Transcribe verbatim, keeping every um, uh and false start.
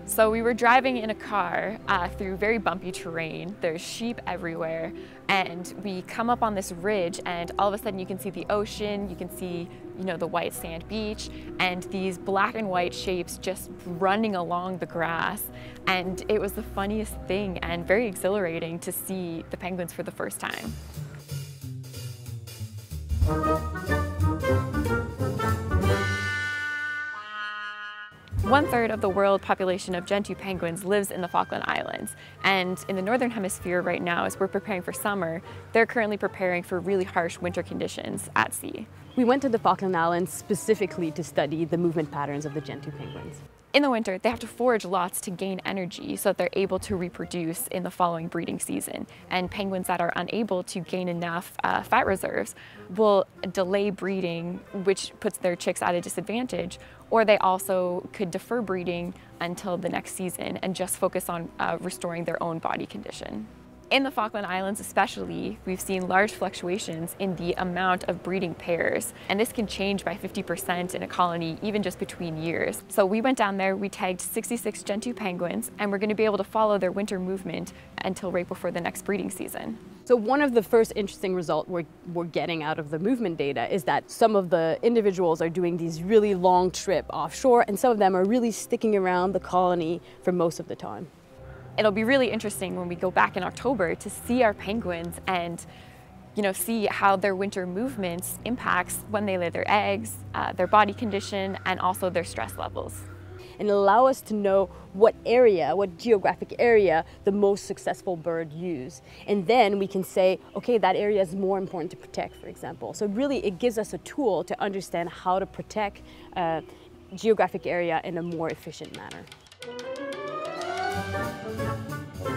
So we were driving in a car uh, through very bumpy terrain. There's sheep everywhere, and we come up on this ridge, and all of a sudden you can see the ocean, you can see, you know, the white sand beach, and these black and white shapes just running along the grass. And it was the funniest thing and very exhilarating to see the penguins for the first time. One third of the world population of Gentoo penguins lives in the Falkland Islands, and in the northern hemisphere right now, as we're preparing for summer, they're currently preparing for really harsh winter conditions at sea. We went to the Falkland Islands specifically to study the movement patterns of the Gentoo penguins. In the winter, they have to forage lots to gain energy so that they're able to reproduce in the following breeding season. And penguins that are unable to gain enough uh, fat reserves will delay breeding, which puts their chicks at a disadvantage, or they also could defer breeding until the next season and just focus on uh, restoring their own body condition. In the Falkland Islands especially, we've seen large fluctuations in the amount of breeding pairs, and this can change by fifty percent in a colony, even just between years. So we went down there, we tagged sixty-six Gentoo penguins, and we're going to be able to follow their winter movement until right before the next breeding season. So one of the first interesting results we're, we're getting out of the movement data is that some of the individuals are doing these really long trips offshore, and some of them are really sticking around the colony for most of the time. It'll be really interesting when we go back in October to see our penguins and, you know, see how their winter movements impacts when they lay their eggs, uh, their body condition, and also their stress levels. And allow us to know what area, what geographic area the most successful bird use. And then we can say, okay, that area is more important to protect, for example. So really it gives us a tool to understand how to protect a geographic area in a more efficient manner.